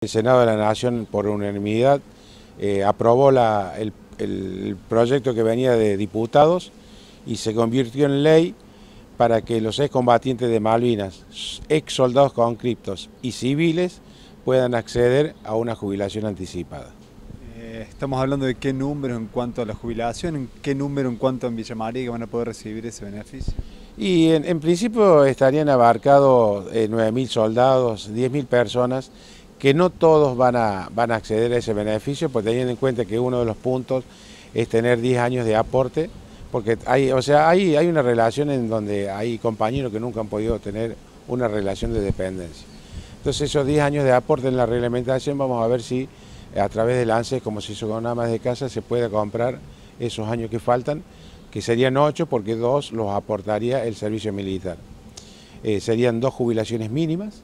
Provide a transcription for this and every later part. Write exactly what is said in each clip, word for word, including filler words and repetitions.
El Senado de la Nación, por unanimidad, eh, aprobó la, el, el proyecto que venía de diputados y se convirtió en ley para que los excombatientes de Malvinas, ex soldados conscriptos y civiles puedan acceder a una jubilación anticipada. Eh, estamos hablando de qué número en cuanto a la jubilación, en qué número en cuanto a en Villa María que van a poder recibir ese beneficio. Y en, en principio estarían abarcados eh, nueve mil soldados, diez mil personas, que no todos van a, van a acceder a ese beneficio, pues teniendo en cuenta que uno de los puntos es tener diez años de aporte, porque hay, o sea, hay, hay una relación en donde hay compañeros que nunca han podido tener una relación de dependencia. Entonces esos diez años de aporte en la reglamentación vamos a ver si a través del ANSES, como se hizo con amas de casa, se puede comprar esos años que faltan, que serían ocho porque dos los aportaría el servicio militar. Eh, serían dos jubilaciones mínimas,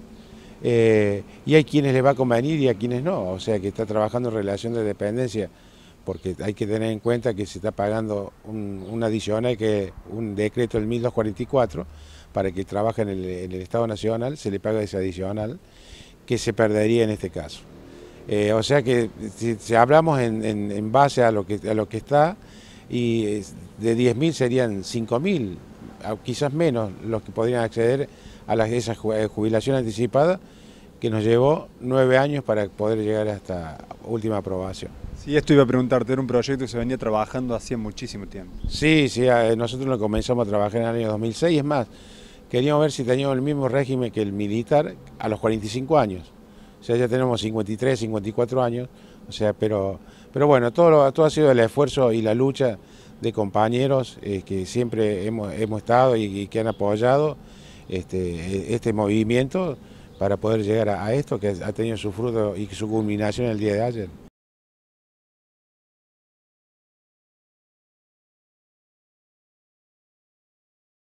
eh, y hay quienes les va a convenir y a quienes no, o sea que está trabajando en relación de dependencia, porque hay que tener en cuenta que se está pagando un, un adicional, que un decreto del mil doscientos cuarenta y cuatro, para que trabaje en el, en el Estado Nacional, se le paga ese adicional, que se perdería en este caso. Eh, o sea que si, si hablamos en, en, en base a lo que, a lo que está, y de diez mil serían cinco mil, quizás menos, los que podrían acceder a la, esa jubilación anticipada, que nos llevó nueve años para poder llegar a esta última aprobación. Sí, esto iba a preguntarte, era un proyecto que se venía trabajando hacía muchísimo tiempo. Sí, sí, nosotros lo comenzamos a trabajar en el año dos mil seis, es más, queríamos ver si teníamos el mismo régimen que el militar a los cuarenta y cinco años. O sea, ya tenemos cincuenta y tres, cincuenta y cuatro años, o sea, pero, pero bueno, todo, lo, todo ha sido el esfuerzo y la lucha de compañeros eh, que siempre hemos, hemos estado y, y que han apoyado este, este movimiento para poder llegar a, a esto que ha tenido su fruto y su culminación el día de ayer.